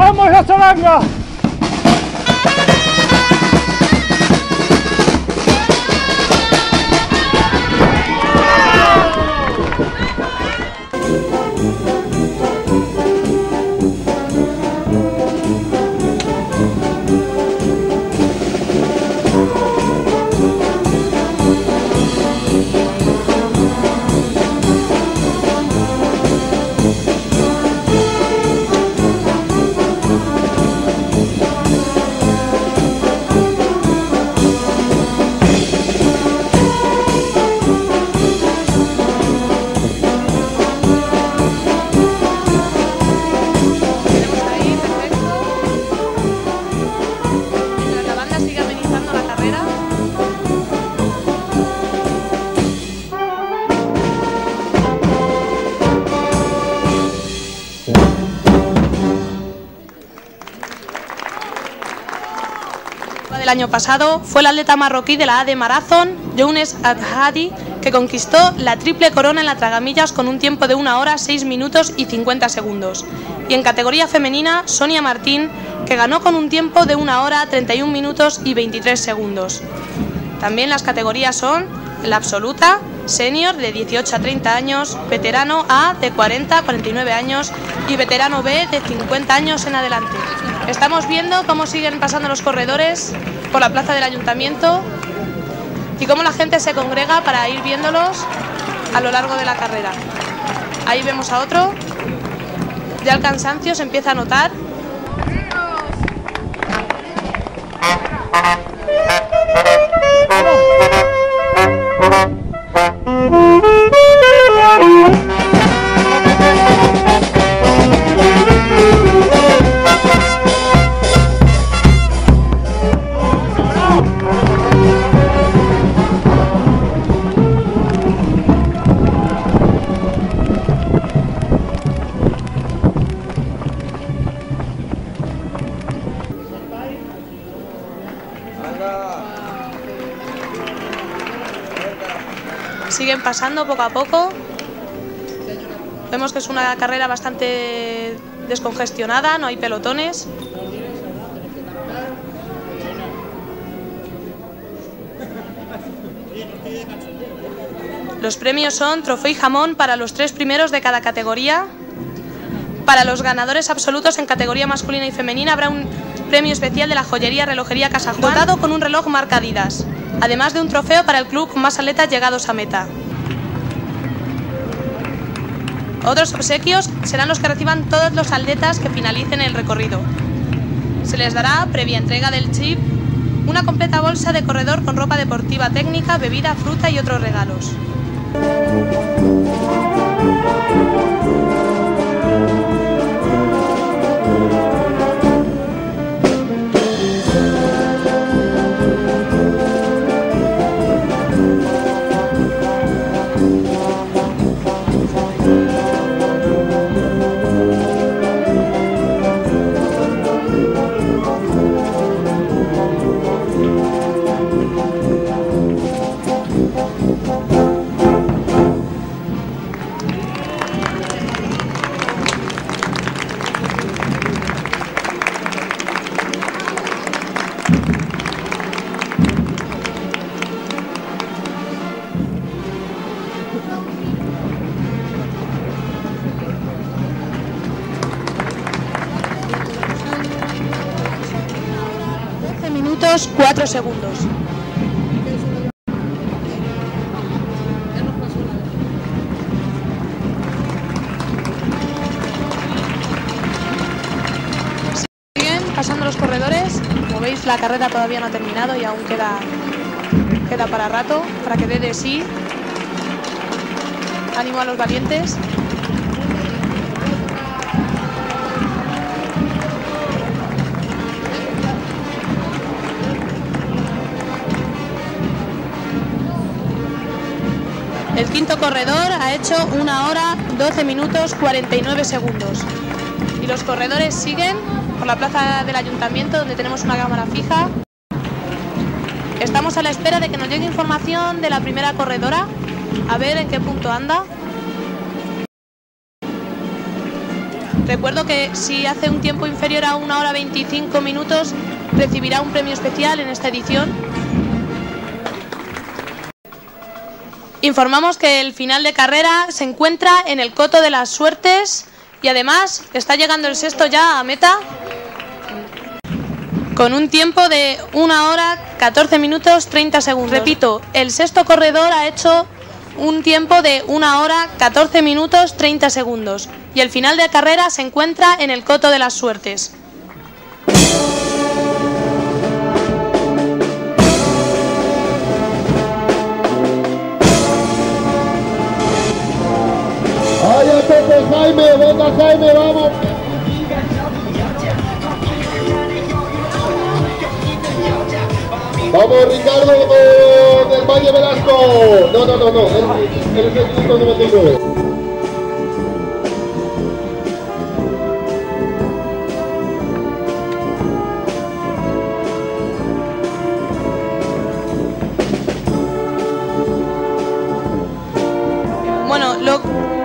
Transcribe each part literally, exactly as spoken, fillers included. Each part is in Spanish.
¡Vamos a Salanga! El año pasado fue el atleta marroquí de la A D Marathon, Younes Adhadi, que conquistó la triple corona en la tragamillas con un tiempo de una hora, seis minutos y cincuenta segundos. Y en categoría femenina, Sonia Martín, que ganó con un tiempo de una hora, treinta y un minutos y veintitrés segundos. También las categorías son la absoluta, senior de dieciocho a treinta años, veterano A de cuarenta a cuarenta y nueve años y veterano B de cincuenta años en adelante. Estamos viendo cómo siguen pasando los corredores por la plaza del ayuntamiento y cómo la gente se congrega para ir viéndolos a lo largo de la carrera. Ahí vemos a otro, ya el cansancio se empieza a notar. Siguen pasando poco a poco. Vemos que es una carrera bastante descongestionada, no hay pelotones. Los premios son trofeo y jamón para los tres primeros de cada categoría. Para los ganadores absolutos en categoría masculina y femenina habrá un premio especial de la joyería Relojería Casa Juan, dotado con un reloj marca Adidas, además de un trofeo para el club con más atletas llegados a meta. Otros obsequios serán los que reciban todos los atletas que finalicen el recorrido. Se les dará, previa entrega del chip, una completa bolsa de corredor con ropa deportiva técnica, bebida, fruta y otros regalos. doce minutos, cuatro segundos. Siguen pasando los corredores. Como veis, la carrera todavía no ha terminado y aún queda, queda para rato, para que dé de sí. Ánimo a los valientes. El quinto corredor ha hecho una hora, doce minutos, cuarenta y nueve segundos. Y los corredores siguen por la plaza del ayuntamiento, donde tenemos una cámara fija. Estamos a la espera de que nos llegue información de la primera corredora, a ver en qué punto anda. Recuerdo que si hace un tiempo inferior a una hora veinticinco minutos recibirá un premio especial en esta edición. Informamos que el final de carrera se encuentra en el Coto de las Suertes y además está llegando el sexto ya a meta con un tiempo de una hora catorce minutos treinta segundos. Repito, el sexto corredor ha hecho un tiempo de una hora catorce minutos treinta segundos y el final de carrera se encuentra en el Coto de las Suertes. ¡Ay, a tope, Jaime! ¡Venga, Jaime, vamos! ¡Vamos, Ricardo del Valle Velasco! No, no, no, no, él es el quinto noventa y nueve. Bueno, lo...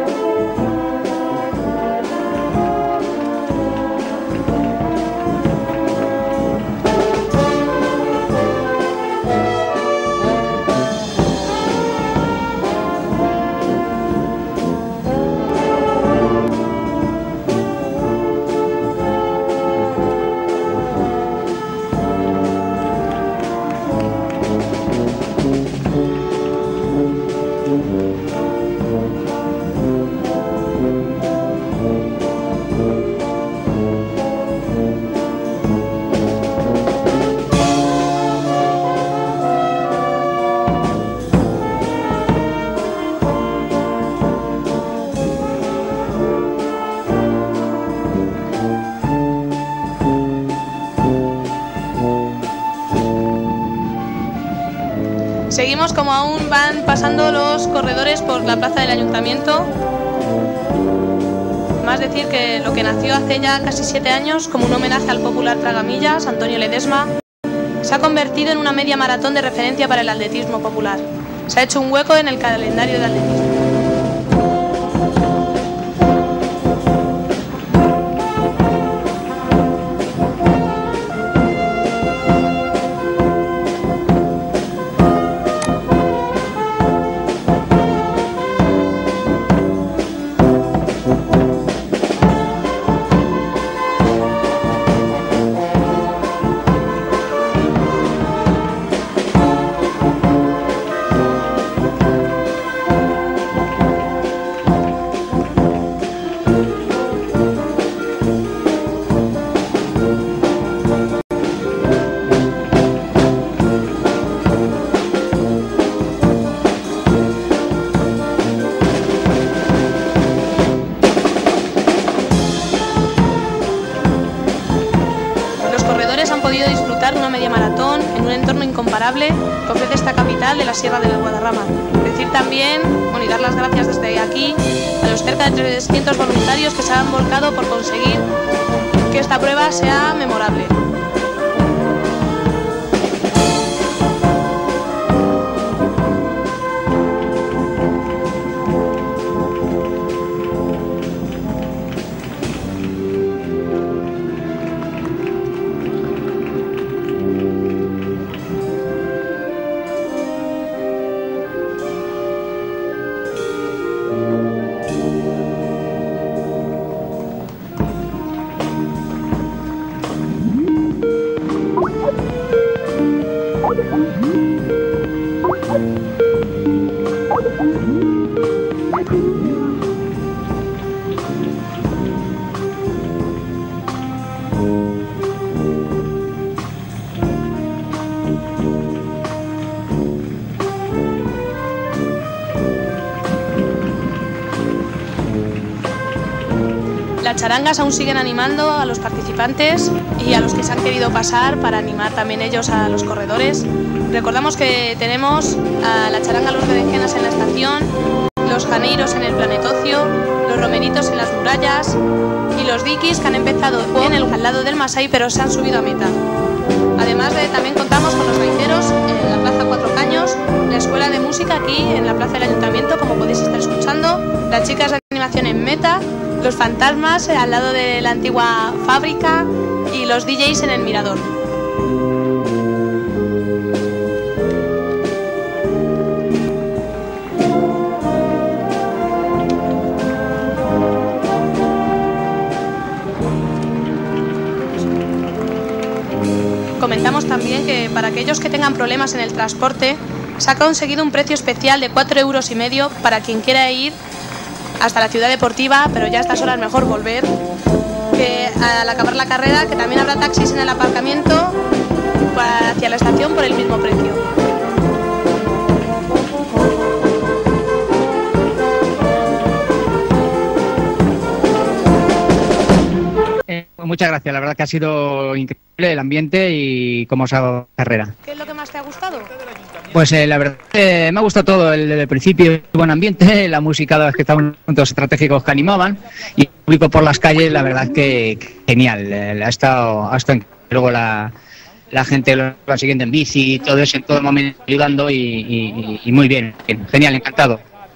Seguimos como aún van pasando los corredores por la plaza del Ayuntamiento. Más decir que lo que nació hace ya casi siete años como un homenaje al popular tragamillas, Antonio Ledesma, se ha convertido en una media maratón de referencia para el atletismo popular. Se ha hecho un hueco en el calendario de atletismo. Disfrutar de una media maratón en un entorno incomparable que ofrece esta capital de la Sierra de Guadarrama. Decir también, bueno, y dar las gracias desde aquí a los cerca de trescientos voluntarios que se han volcado por conseguir que esta prueba sea memorable. Las charangas aún siguen animando a los participantes y a los que se han querido pasar para animar también ellos a los corredores. Recordamos que tenemos a la charanga Los Berenjenas en la estación, los janeiros en el Planetocio, los romeritos en las murallas y los dikis que han empezado en el al lado del Masai pero se han subido a meta. Además de, también contamos con los gaiteros en la Plaza Cuatro Caños, la Escuela de Música aquí en la Plaza del Ayuntamiento, como podéis estar escuchando, las chicas de animación en meta, los fantasmas al lado de la antigua fábrica y los D Js en el mirador. Comentamos también que para aquellos que tengan problemas en el transporte se ha conseguido un precio especial de cuatro euros y medio para quien quiera ir hasta la ciudad deportiva, pero ya a estas horas mejor volver, que al acabar la carrera, que también habrá taxis en el aparcamiento para hacia la estación por el mismo precio. Eh, muchas gracias, la verdad que ha sido increíble el ambiente y cómo se ha dado la carrera. ¿Qué es lo que más te ha gustado? Pues eh, la verdad que me ha gustado todo, el, el principio, el buen ambiente, la música, la verdad es que estaban puntos estratégicos que animaban y el público por las calles, la verdad que, que genial, eh, ha estado, ha estado luego la, la gente lo va siguiendo en bici y todo eso en todo momento ayudando y, y, y muy bien, genial, encantado.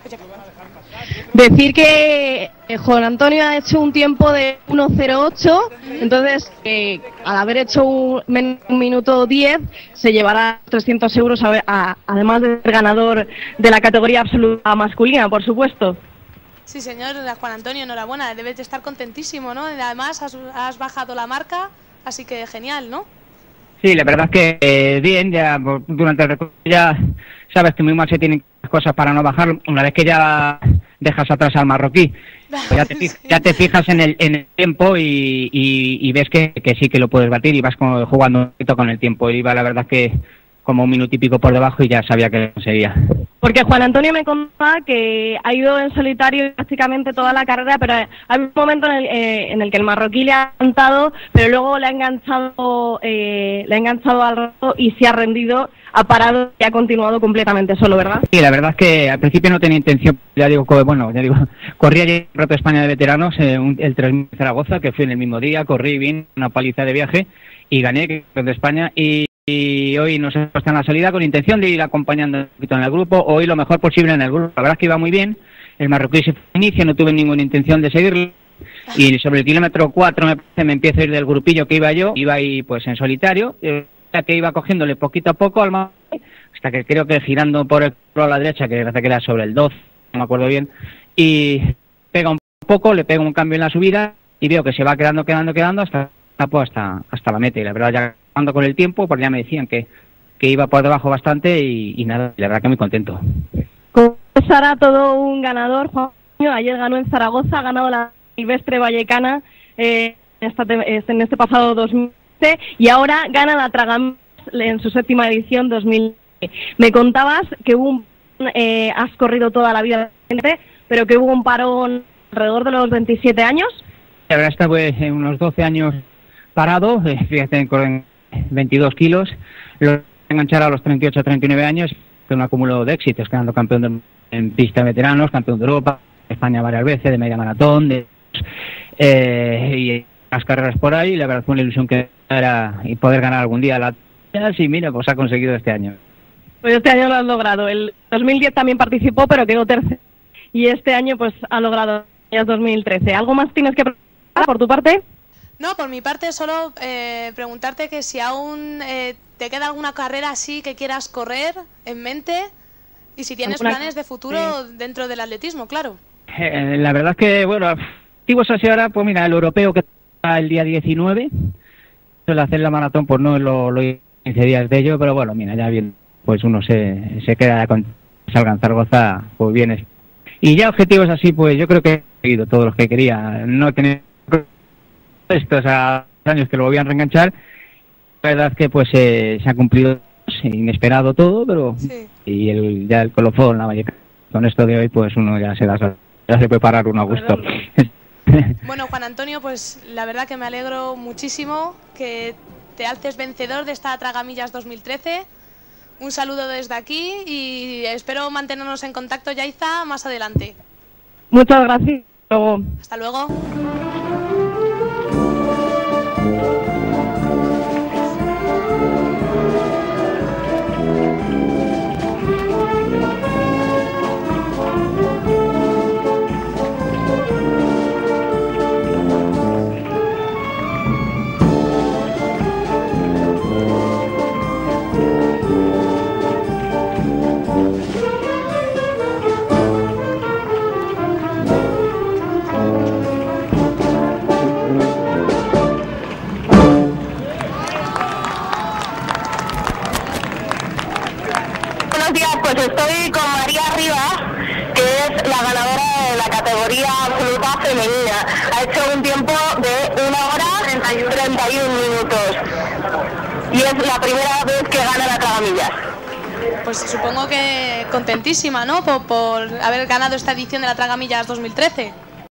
Decir que eh, Juan Antonio ha hecho un tiempo de uno cero ocho, entonces eh, al haber hecho un, un minuto diez se llevará trescientos euros, a, a, además de ser ganador de la categoría absoluta masculina, por supuesto. Sí, señor Juan Antonio, enhorabuena, debes de estar contentísimo, ¿no? Además has, has bajado la marca, así que genial, ¿no? Sí, la verdad es que eh, bien, ya durante el recorrido ya sabes que muy mal se tienen cosas para no bajar, una vez que ya dejas atrás al marroquí, pues ya, te, ya te fijas en el, en el tiempo y, y, y ves que, que sí que lo puedes batir y vas como jugando un poquito con el tiempo. Iba la verdad que como un minuto y pico por debajo y ya sabía que lo conseguía. Porque Juan Antonio me contaba que ha ido en solitario prácticamente toda la carrera, pero hay un momento en el, eh, en el que el marroquí le ha cantado, pero luego le ha enganchado, eh, le ha enganchado al rato y se ha rendido, ha parado y ha continuado completamente solo, ¿verdad? Sí, la verdad es que al principio no tenía intención, ya digo, bueno, ya digo, corrí ayer el Reto de España de Veteranos, eh, un, el tres mil de Zaragoza, que fui en el mismo día, corrí bien, una paliza de viaje y gané el Reto de España y Y hoy nos hemos puesto en la salida con intención de ir acompañando un poquito en el grupo, hoy lo mejor posible en el grupo. La verdad es que iba muy bien, el marroquí se fue al inicio, no tuve ninguna intención de seguirlo. Y sobre el kilómetro cuatro me, parece, me empiezo a ir del grupillo que iba yo, iba ahí pues en solitario, eh, que iba cogiéndole poquito a poco al marroquí, hasta que creo que girando por el a la derecha, que parece que era sobre el doce, no me acuerdo bien, y pega un poco, le pego un cambio en la subida y veo que se va quedando, quedando, quedando hasta, hasta, hasta la meta. Y la verdad ya ando con el tiempo, porque ya me decían que, que iba por debajo bastante y, y nada, la verdad que muy contento. Será todo un ganador, Juan. Ayer ganó en Zaragoza, ha ganado la Silvestre Vallecana eh, en, esta, en este pasado dos mil veinte y ahora gana la Tragamis en su séptima edición dos mil veinte. Me contabas que hubo un, eh, has corrido toda la vida, pero que hubo un parón alrededor de los veintisiete años. La verdad está pues en unos doce años parado, eh, fíjate, en veintidós kilos, lo enganchar a los treinta y ocho a treinta y nueve años, con un acúmulo de éxitos, quedando campeón de, en pista de veteranos, campeón de Europa, España varias veces, de media maratón, de, eh, y las carreras por ahí, la verdad fue una ilusión que era y poder ganar algún día la y mira, pues ha conseguido este año. Pues este año lo has logrado, el dos mil diez también participó, pero quedó tercero, y este año pues ha logrado el dos mil trece. ¿Algo más tienes que preguntar por tu parte? No, por mi parte solo eh, preguntarte que si aún eh, te queda alguna carrera así que quieras correr en mente y si tienes ¿Alguna... planes de futuro sí. dentro del atletismo, claro. Eh, la verdad es que, bueno, activos así ahora, pues mira, el europeo que está el día diecinueve, el hacer la maratón pues no lo, lo quince días de ello, pero bueno, mira, ya bien, pues uno se, se queda con salga en Zaragoza, pues bien. Y ya objetivos así, pues yo creo que he conseguido todos los que quería, no tener estos a años que lo voy a reenganchar. La verdad es que pues eh, se ha cumplido inesperado todo, pero sí. Y el, ya el colofón, la Vallecana, con esto de hoy pues uno ya se da, ya se puede parar uno a gusto. Bueno, Juan Antonio, pues la verdad que me alegro muchísimo que te alces vencedor de esta Tragamillas dos mil trece. Un saludo desde aquí y espero mantenernos en contacto, Yaiza, más adelante. Muchas gracias. Hasta luego. Hasta luego. buenos días, pues estoy con María Rivas, que es la ganadora de la categoría absoluta femenina. Ha hecho un tiempo de una hora treinta y un minutos. Y es la primera vez que gana la Tragamillas. Pues supongo que contentísima, ¿no? Por, por haber ganado esta edición de la Tragamillas dos mil trece.